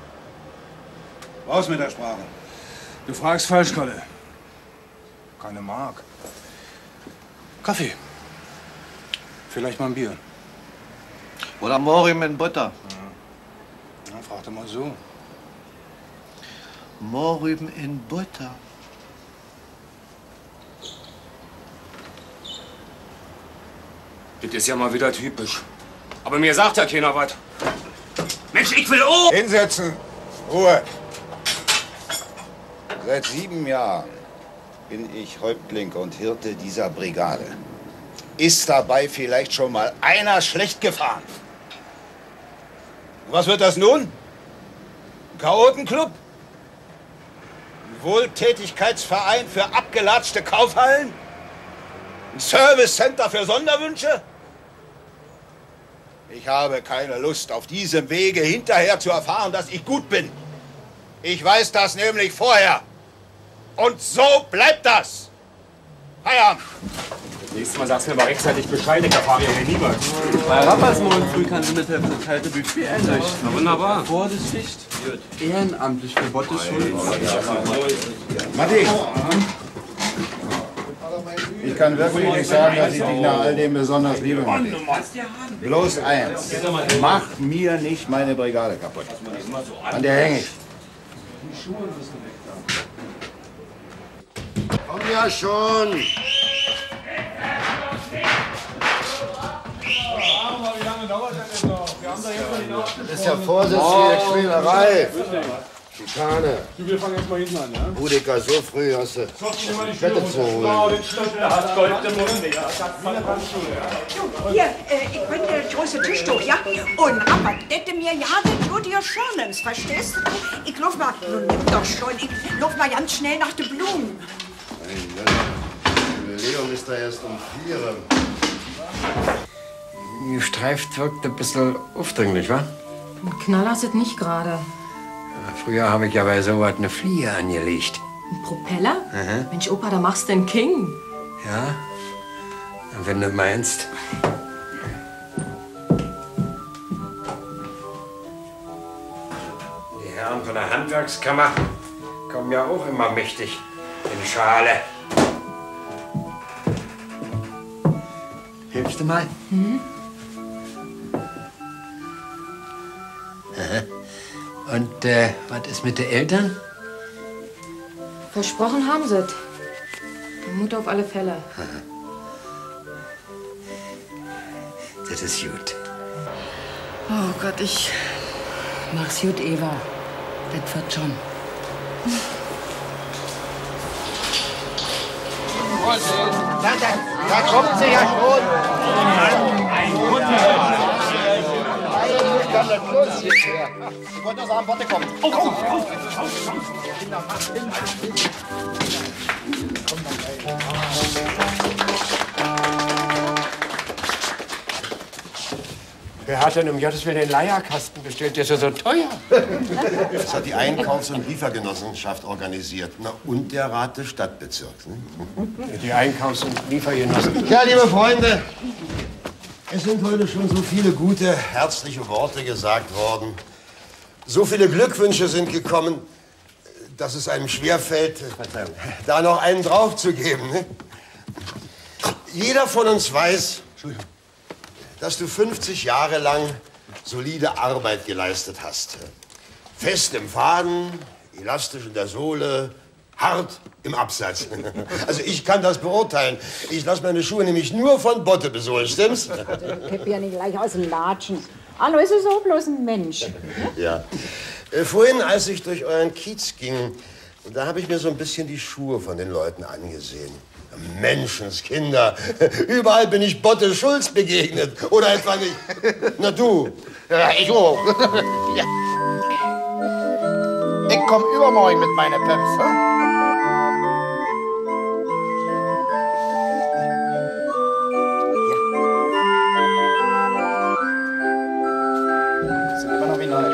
Raus mit der Sprache. Du fragst falsch, Kalle. Keine Mark. Kaffee. Vielleicht mal ein Bier. Oder Morium in Butter. Ja, frag doch mal so. Mohrrüben in Butter. Das ist ja mal wieder typisch. Aber mir sagt ja keiner was. Mensch, ich will auch! Hinsetzen. Ruhe. Seit sieben Jahren bin ich Häuptling und Hirte dieser Brigade. Ist dabei vielleicht schon mal einer schlecht gefahren? Was wird das nun? Ein Chaotenclub? Ein Wohltätigkeitsverein für abgelatschte Kaufhallen? Ein Servicecenter für Sonderwünsche? Ich habe keine Lust, auf diesem Wege hinterher zu erfahren, dass ich gut bin. Ich weiß das nämlich vorher. Und so bleibt das. Feierabend. Nächstes Mal sagst du mir aber rechtzeitig Bescheid, ich erfahre ja hier niemand. Bei Rappers morgen früh kann sie mithelfen, das kalte Buffet einrichten. Na wunderbar. Vor der Schicht. Ehrenamtlich für Gottes Schuld. Matti, ich kann wirklich nicht sagen, dass ich dich nach all dem besonders liebe. Matti. Bloß eins, mach mir nicht meine Brigade kaputt. An der hänge ich. Komm ja schon! Das ist ja vorsätzliche Quälerei. Die Schale. Du, wir fangen jetzt mal hinten an, ja? Budeka, so früh hast du die Bette zu holen. den Schlüssel hast Gold im Mund, ja. Das hat meine Handschuhe, ja. Hier, äh, ich bring dir das große Tischtuch, ja? Und Rapper, dette mir ja das nur dir Schörnens, verstehst du? Ich lauf mal, nun nimm doch schon, ich lauf mal ganz schnell nach den Blumen. Leon ist da erst um vier. Gestreift wirkt ein bisschen aufdringlich, wa? Ein Knaller ist es nicht gerade. Früher habe ich ja bei sowas eine Fliege angelegt. Ein Propeller? Aha. Mensch, Opa, da machst du den King. Ja? Wenn du meinst. Die Herren von der Handwerkskammer kommen ja auch immer mächtig in Schale. Hilfst du mal? Mhm. Aha. Und äh, was ist mit den Eltern? Versprochen haben sie es. Die Mutter auf alle Fälle. Das ist gut. Oh Gott, ich... Mach's gut, Eva. Das wird schon. Da, da, da kommt sie ja schon. Ich kann nicht los hierher. Ich wollte nur sagen, Worte kommen. Oh, oh, oh. Kinder, mach hin. Wer hat denn um Gottes Willen den Leierkasten bestellt? Der ist ja so teuer. Das hat die Einkaufs- und Liefergenossenschaft organisiert. Na, und der Rat des Stadtbezirks. Ne? Die Einkaufs- und Liefergenossen. Ja, liebe Freunde, es sind heute schon so viele gute, herzliche Worte gesagt worden. So viele Glückwünsche sind gekommen, dass es einem schwerfällt, da noch einen draufzugeben. Ne? Jeder von uns weiß, dass du fünfzig Jahre lang solide Arbeit geleistet hast. Fest im Faden, elastisch in der Sohle, hart im Absatz. Also ich kann das beurteilen. Ich lasse meine Schuhe nämlich nur von Botte besohlen, stimmt's? Kipp ja nicht gleich aus dem Latschen. Hallo, ist es auch bloß ein Mensch. Ja. Äh, vorhin, als ich durch euren Kiez ging, da habe ich mir so ein bisschen die Schuhe von den Leuten angesehen. Menschenskinder. Überall bin ich Botte Schulz begegnet. Oder etwa nicht? Na du. Ja, ich auch. Ja. Ich komm übermorgen mit meiner Peps. Hm? Sind immer noch wie neu.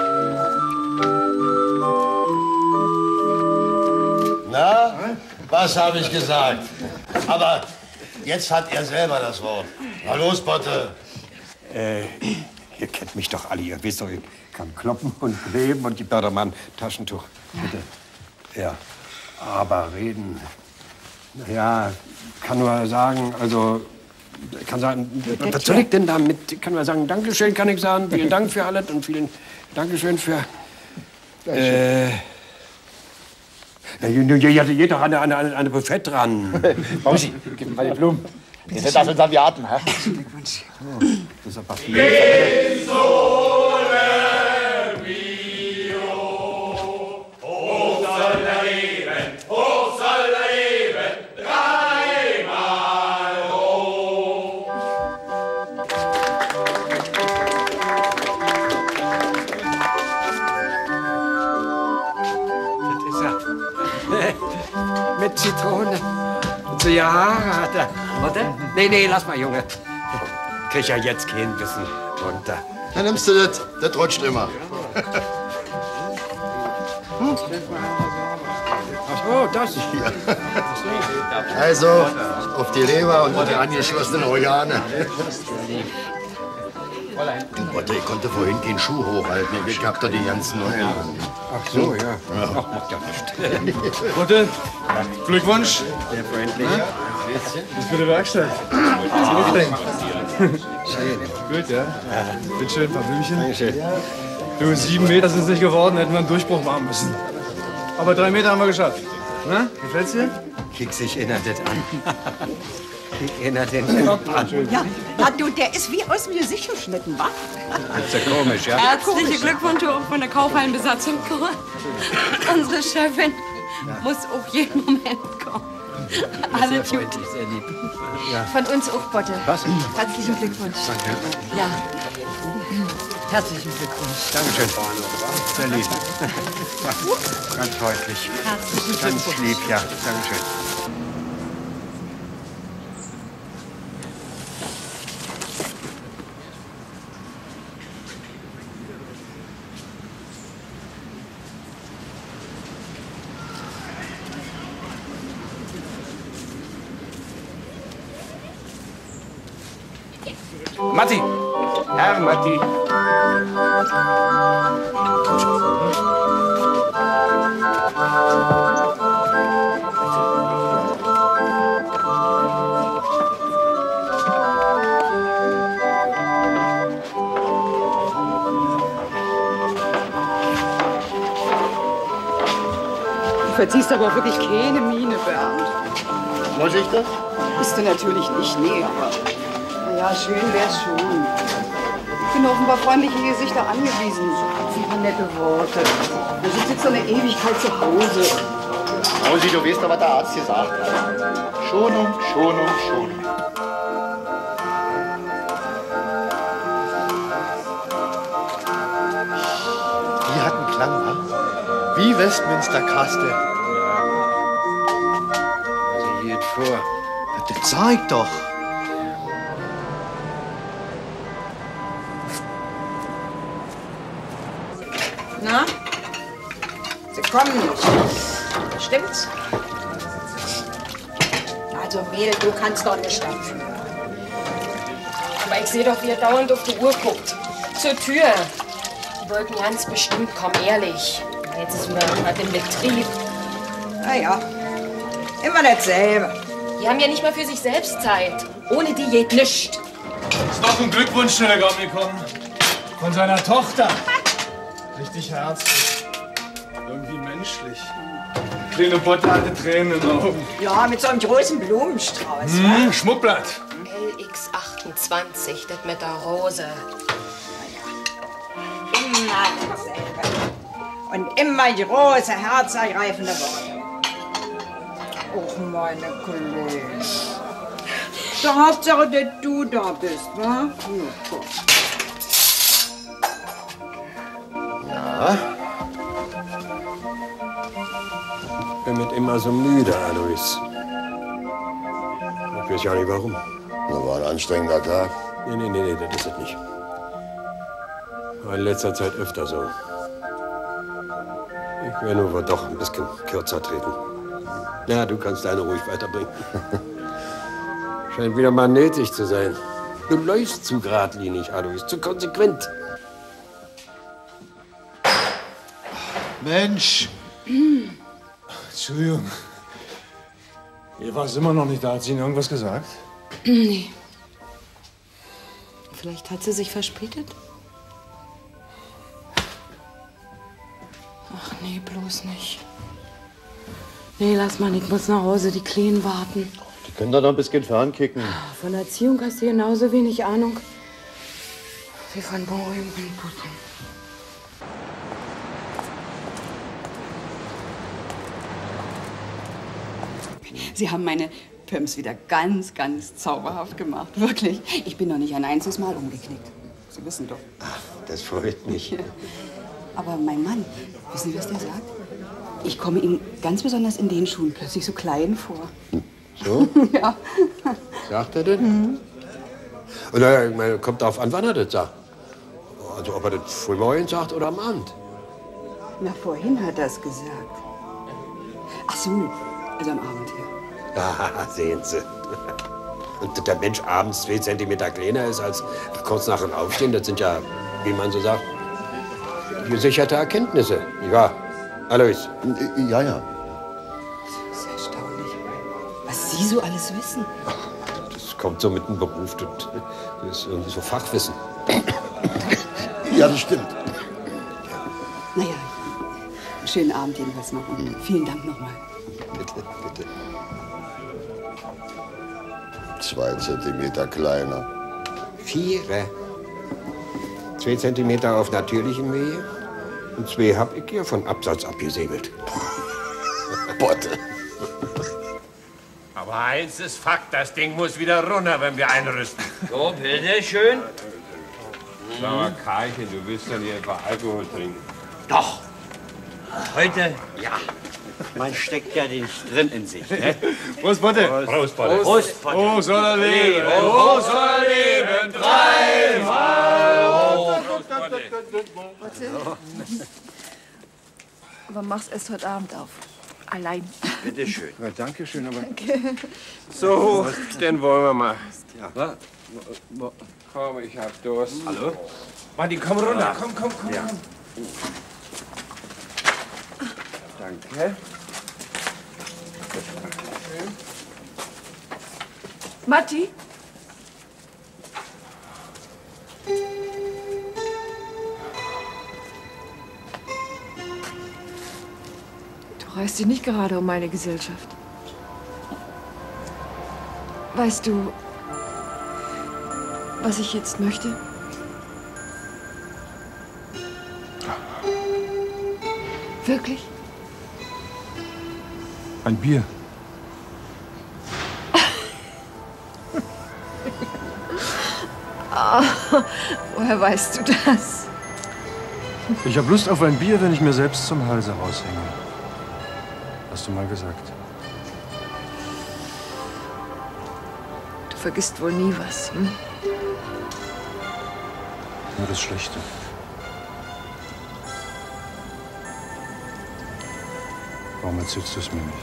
Na, was habe ich gesagt? Aber jetzt hat er selber das Wort. Na los, Botte. Äh, ihr kennt mich doch alle. Ihr wisst doch, ich kann kloppen und kleben und gib da doch mal ein Taschentuch. Bitte. Ja. Aber reden. Ja, kann nur sagen, also, ich kann sagen, was soll ich denn damit? Ich kann nur sagen, Dankeschön kann ich sagen. Vielen Dank für alles und vielen Dankeschön für. Äh, ja, geht doch an eine Buffet dran. Bausi, gib mir mal die Blumen. Wir sind das unser Garten, hä? Glückwunsch. Oh, das ist aber viel. Hoch soll er leben, hoch soll er leben, dreimal hoch. Das ist er. Mit Zitrone. Und so ja Haare hat er. Warte? Nee, nee, lass mal, Junge. Krieg ja jetzt kein bisschen runter. Dann nimmst du das. Das rutscht immer. Hm? Ach so, das hier. Also, auf die Leber und die angeschlossenen Organe. Du Botte, ich konnte vorhin keinen Schuh hochhalten. Ich hab da die ganzen neuen. Ach so, ja. Ach, macht ja nicht. Botte, Glückwunsch. Sehr freundlich. Ja? Bis für die Werkstatt. Zurückdenken. Schön. Gut, ja? Bitte schön, ein paar Blümchen. Dankeschön. Du, sieben Meter sind es nicht geworden, hätten wir einen Durchbruch machen müssen. Aber drei Meter haben wir geschafft. Na, gefällt's dir? Kick sich erinnert das an. Wie einer den Kopf an. Ja, na du, der ist wie aus dem Gesicht geschnitten, wa? Das ist ja komisch, ja? Herzliche Glückwünsche auch von der Kaufhallenbesatzung. Unsere Chefin muss auch jeden Moment kommen. Alle gut. Sehr lieb. Ja. Von uns auch, Botte. Was? Herzlichen Glückwunsch. Danke. Ja. Herzlichen Glückwunsch. Dankeschön. Sehr lieb. Ganz freundlich. Herzlichen Ganz Glückwunsch. lieb, ja. Dankeschön. Matti! Herr Matti! Du verziehst aber wirklich keine Miene, Bernd. Muss ich das? Bist du natürlich nicht, nee, aber... Na ja, schön wär's schon. Ich bin offenbar freundliche Gesichter angewiesen. Ein paar nette Worte. Du sitzt jetzt so eine Ewigkeit zu Hause. Rosi, du weißt doch, was der Arzt gesagt hat. Schonung, Schonung, Schonung. Die hat einen Klang, wa? Wie Westminster Kastel. Sie geht vor. Das zeigt doch. Na? Sie kommen nicht. Stimmt's? Also, Mädel, du kannst doch nicht dafür. Aber ich sehe doch, wie er dauernd auf die Uhr guckt. Zur Tür. Die wollten ganz bestimmt kommen, ehrlich. Jetzt ist wieder gerade im Betrieb. Na ja, immer dasselbe. Die haben ja nicht mal für sich selbst Zeit. Ohne die geht nichts. Ist noch ein Glückwunsch Telegramm gekommen. Von seiner Tochter. Richtig herzlich. Irgendwie menschlich. Kleine Botte hatte Tränen in den Augen. Ja, mit so einem großen Blumenstrauß. Hm, Schmuckblatt. L X achtundzwanzig, das mit der Rose. Immer dasselbe. Und immer große, herzergreifende Worte. Och, meine Kollegen. Die Hauptsache, dass du da bist, wa? Ja? Ich bin mit immer so müde, Alois. Ich weiß ja nicht warum. Das war ein anstrengender Tag. Nee, nee, nee, nee, das ist es nicht. War in letzter Zeit öfter so. Ich werde nur wohl doch ein bisschen kürzer treten. Ja, du kannst deine ruhig weiterbringen. Scheint wieder mal nötig zu sein. Du läufst zu geradlinig, Alois, zu konsequent. Mensch! Entschuldigung. Ihr war immer noch nicht da. Hat sie Ihnen irgendwas gesagt? Nee. Vielleicht hat sie sich verspätet? Ach nee, bloß nicht. Nee, lass mal, ich muss nach Hause, die Kleinen warten. Die können doch noch ein bisschen fernkicken. Von Erziehung hast du genauso wenig Ahnung wie von Bauern und Putin. Sie haben meine Pumps wieder ganz, ganz zauberhaft gemacht. Wirklich. Ich bin noch nicht ein einziges Mal umgeknickt. Sie wissen doch. Ach, das freut mich. Ja. Aber mein Mann, wissen Sie, was der sagt? Ich komme ihm ganz besonders in den Schuhen plötzlich so klein vor. So? Ja. Sagt er denn? Mhm. Und naja, ich meine, kommt darauf an, wann er das sagt. Also ob er das frühmorgens sagt oder am Abend. Na, vorhin hat er es gesagt. Ach so, also am Abend, ja. Ah, sehen Sie. Und dass der Mensch abends zwei Zentimeter kleiner ist als kurz nach dem Aufstehen, das sind ja, wie man so sagt, gesicherte Erkenntnisse. Nicht wahr, Alois? Ja, ja. Das ist erstaunlich, was Sie so alles wissen. Das kommt so mit dem Beruf, das, das ist irgendwie so Fachwissen. Ja, das stimmt. Naja, schönen Abend jedenfalls noch und vielen Dank nochmal. Bitte, bitte. zwei Zentimeter kleiner. Vier. Zwei Zentimeter auf natürlichem Wege und zwei hab ich hier von Absatz abgesäbelt. Botte. Aber eins ist Fakt, das Ding muss wieder runter, wenn wir einrüsten. So, bitteschön. Sag mal, Karlchen, du willst doch nicht etwa Alkohol trinken. Doch. Heute, ja. Man steckt ja nicht drin in sich, ne? Prost, Botte. Prost, Botte. Prost, Botte. Oh, soll er leben. Oh, soll er leben. Dreimal hoch. Aber mach's erst heute Abend auf. Allein. Bitte schön. Ja, danke schön, aber... Danke. So, dann wollen wir mal. Ja. Na, komm, ich hab Durst. Hallo? Matti, komm runter. Komm, komm, komm. Ja. Danke. Matti? Du reißt dich nicht gerade um meine Gesellschaft. Weißt du, was ich jetzt möchte? Wirklich? Ein Bier. Ah, woher weißt du das? Ich habe Lust auf ein Bier, wenn ich mir selbst zum Halse raushänge. Hast du mal gesagt. Du vergisst wohl nie was, hm? Nur das Schlechte. Warum erzählst du es mir nicht?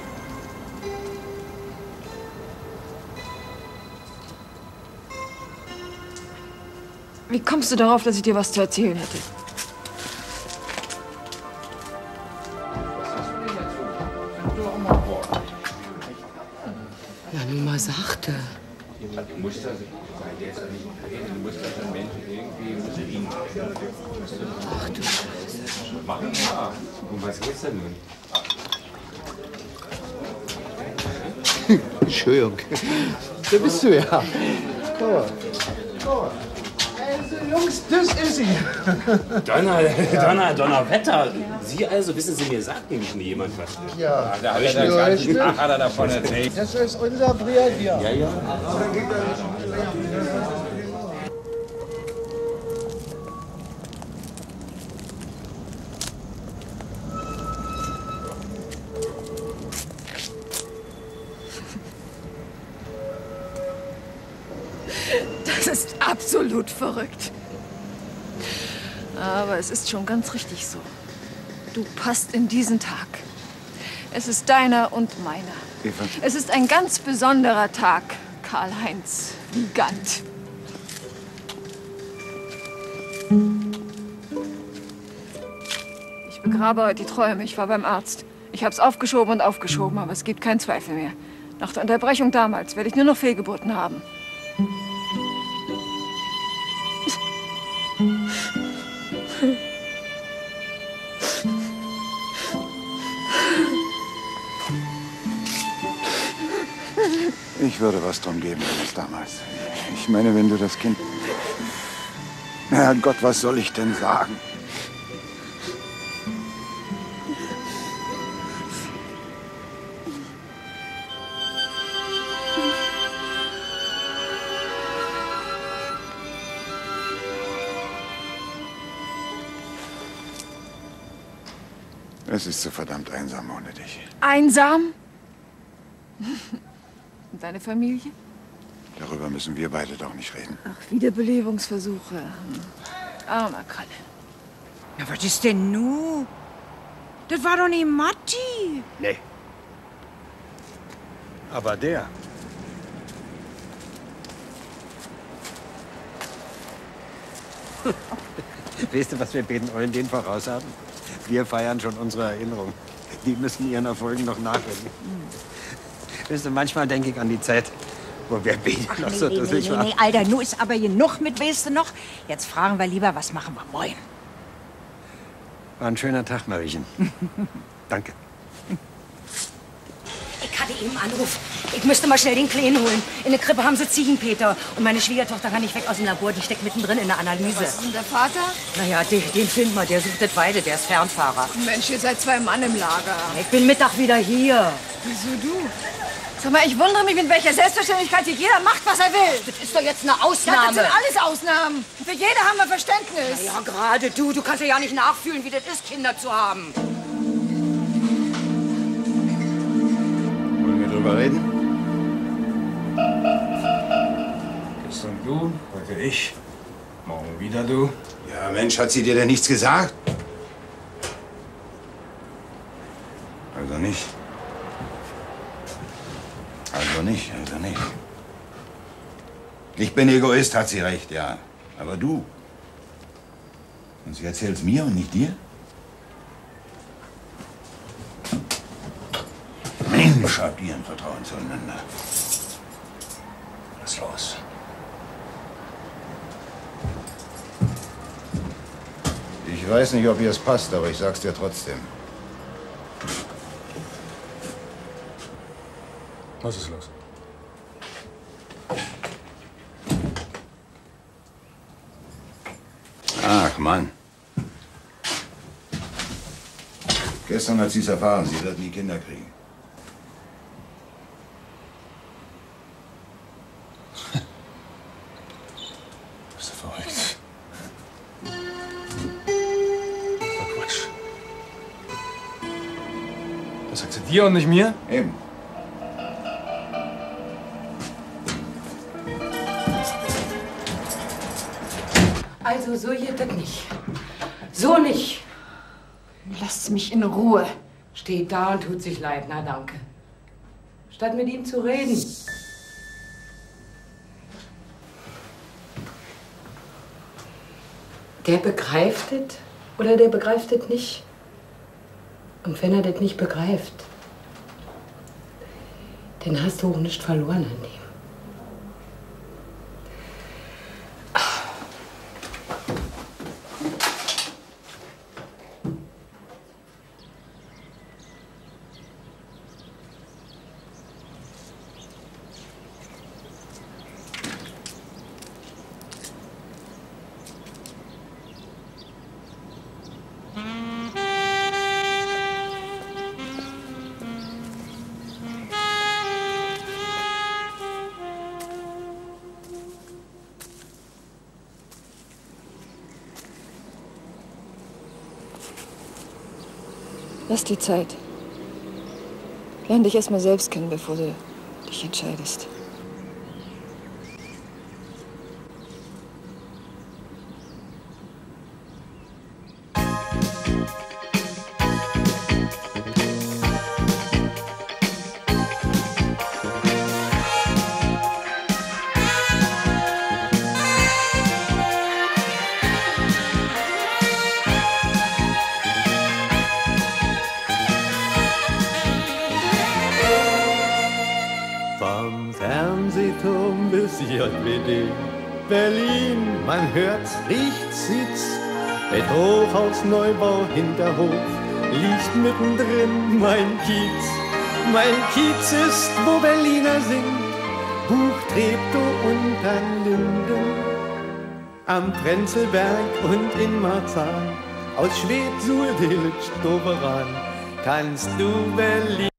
Wie kommst du darauf, dass ich dir was zu erzählen hätte? Ja, nun mal sachte. Du musst das, du musst das den Menschen irgendwie bedienen. Ach du Scheiße. Mach mal. Um was geht's denn nun? Entschuldigung. Da bist du ja. Komm mal. Also, Jungs, das ist sie. Donner, Donner, Donnerwetter. Sie also, wissen Sie, mir sagt nämlich nie jemand was. Ja, Da hat er den ganzen Tag hat er davon erzählt. das ist unser Brigadier. Ja, ja. Das ist absolut verrückt. Aber es ist schon ganz richtig so. Du passt in diesen Tag. Es ist deiner und meiner. Eva. Es ist ein ganz besonderer Tag, Karl-Heinz Gant. Ich begrabe heute die Träume. Ich war beim Arzt. Ich habe es aufgeschoben und aufgeschoben, aber es gibt keinen Zweifel mehr. Nach der Unterbrechung damals werde ich nur noch Fehlgeburten haben. Ich würde was drum geben, als damals. Ich meine, wenn du das Kind... Herrgott, was soll ich denn sagen? Es ist so verdammt einsam ohne dich. Einsam? Und deine Familie? Darüber müssen wir beide doch nicht reden. Ach, Wiederbelebungsversuche. Hm. Armer Kalle. Na, was ist denn nu? Das war doch nicht Matti. Nee. Aber der. Weißt du, was wir beiden Eulen denen voraus haben? Wir feiern schon unsere Erinnerung. Die müssen ihren Erfolgen noch nachwenden. Hm. Weißt du, manchmal denke ich an die Zeit, wo wir beide Ach, noch nee, so nee, dusselig nee, nee, waren. nee, Alter, nu ist aber genug mit, weißt du noch? Jetzt fragen wir lieber, was machen wir morgen? War ein schöner Tag, Mariechen. Danke. Ich hatte kriege eben einen Anruf. Ich müsste mal schnell den Kleinen holen. In der Krippe haben sie Ziegenpeter. Und meine Schwiegertochter kann nicht weg aus dem Labor. Die steckt mittendrin in der Analyse. Was ist denn der Vater? Naja, den, den finden wir. Der sucht das Weide. Der ist Fernfahrer. Mensch, ihr seid zwei Mann im Lager. Ich bin Mittag wieder hier. Wieso du? Sag mal, ich wundere mich, mit welcher Selbstverständlichkeit hier jeder macht, was er will. Das ist doch jetzt eine Ausnahme. Ja, das sind alles Ausnahmen. Für jede haben wir Verständnis. Na ja, gerade du. Du kannst ja nicht nachfühlen, wie das ist, Kinder zu haben. Wollen wir drüber reden? Gestern du, heute ich, morgen wieder du. Ja, Mensch, hat sie dir denn nichts gesagt? Also nicht. Also nicht, also nicht. Ich bin Egoist, hat sie recht, ja. Aber du? Und sie erzählt's mir und nicht dir? Mensch, habt ihr ein Vertrauen zueinander. Was ist los? Ich weiß nicht, ob ihr es passt, aber ich sag's dir trotzdem. Was ist los? Ach, Mann. Gestern hat sie es erfahren, sie wird nie Kinder kriegen. Bist du verrückt? Oh, Quatsch. Das sagt sie dir und nicht mir? Eben. Also, so geht das nicht. So nicht. Lasst mich in Ruhe. Steht da und tut sich leid, na danke. Statt mit ihm zu reden. Der begreift es oder der begreift es nicht. Und wenn er das nicht begreift, dann hast du auch nichts verloren an dem. Lass die Zeit. Lern dich erst mal selbst kennen, bevor du dich entscheidest. Vom Fernsehturm bis J W D, Berlin, man hört's, riecht's, sieht's. Mit Hochhausneubau, Hinterhof, liegt mittendrin mein Kiez. Mein Kiez ist, wo Berliner sind, Buch Treptow und an Linden. Am Prenzlberg und in Marzahn, aus Schwedt, Suhl, Delitzsch, Doberan, kannst du Berlin